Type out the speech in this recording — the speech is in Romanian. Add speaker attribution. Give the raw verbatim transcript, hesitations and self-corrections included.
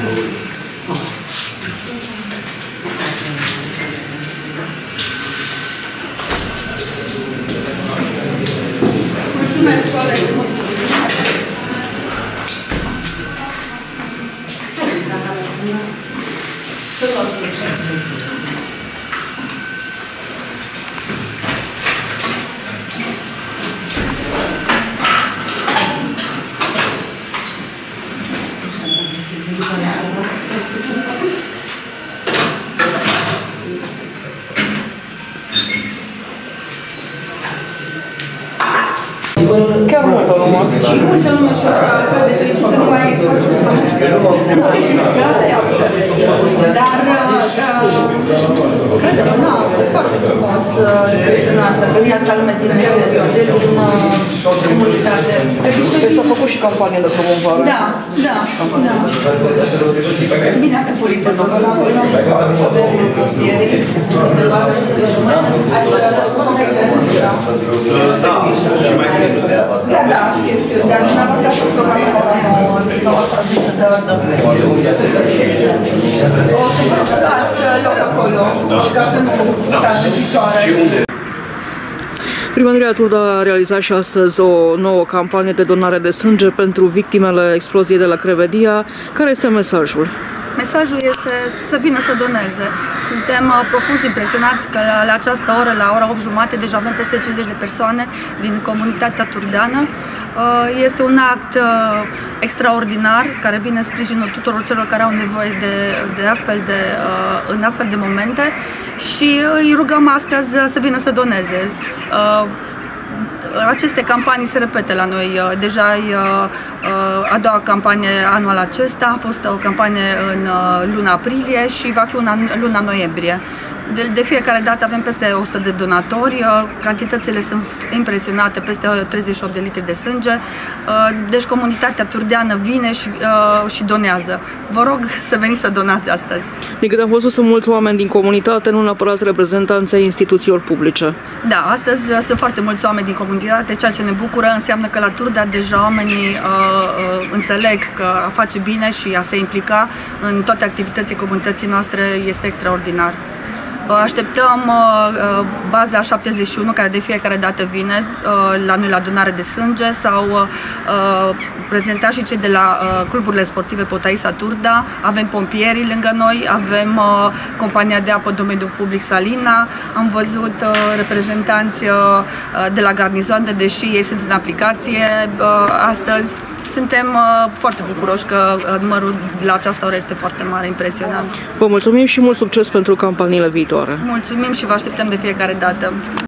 Speaker 1: Mulțumesc, coleg. Să luați
Speaker 2: chiar multă lume.
Speaker 1: Și multă lume și o să de pe aici, nu mai este. Dar, credem, nu, a fost foarte frumos, impresionantă, că iată lume din exterior, de din comunitate.
Speaker 2: Deci s-a făcut și campanie de promovare.
Speaker 1: Da, da, da. Bine, avem poliția noastră acolo, avem pompierii, de bază și de jumătate.
Speaker 3: Da, și mai bine.
Speaker 1: Da, da, știu, știu, dar dumneavoastră a fost programul nouă, din nou așa zis să... O să vă dați loc acolo, ca să nu dați de picioare.
Speaker 3: Și unde?
Speaker 2: Primăria Turda a realizat și astăzi o nouă campanie de donare de sânge pentru victimele exploziei de la Crevedia. Care este mesajul?
Speaker 1: Mesajul este să vină să doneze. Suntem uh, profund impresionați că la, la această oră, la ora opt jumate, deja avem peste cincizeci de persoane din comunitatea turdeană. Uh, este un act uh, extraordinar care vine în sprijinul tuturor celor care au nevoie de, de astfel de, uh, în astfel de momente și îi rugăm astăzi să vină să doneze. Uh, Aceste campanii se repete la noi. Deja e a doua campanie anul acesta, a fost o campanie în luna aprilie și va fi una în luna noiembrie. De, de fiecare dată avem peste o sută de donatori, cantitățile sunt impresionate, peste treizeci și opt de litri de sânge, deci comunitatea turdeană vine și, și donează. Vă rog să veniți să donați astăzi.
Speaker 2: Din câte am văzut, sunt mulți oameni din comunitate, nu neapărat reprezentanți ai instituțiilor publice.
Speaker 1: Da, astăzi sunt foarte mulți oameni din comunitate, ceea ce ne bucură înseamnă că la Turda deja oamenii uh, uh, înțeleg că a face bine și a se implica în toate activitățile comunității noastre este extraordinar. Așteptăm uh, baza șaptezeci și unu, care de fiecare dată vine uh, la noi la donare de sânge, sau uh, prezentat și cei de la uh, cluburile sportive Potaisa Turda. Avem pompierii lângă noi, avem uh, compania de apă domeniul public Salina, am văzut uh, reprezentanți uh, de la garnizoane, deși ei sunt în aplicație uh, astăzi. Suntem uh, foarte bucuroși că uh, numărul la această oră este foarte mare, impresionant.
Speaker 2: Vă mulțumim și mult succes pentru campaniile viitoare.
Speaker 1: Mulțumim și vă așteptăm de fiecare dată.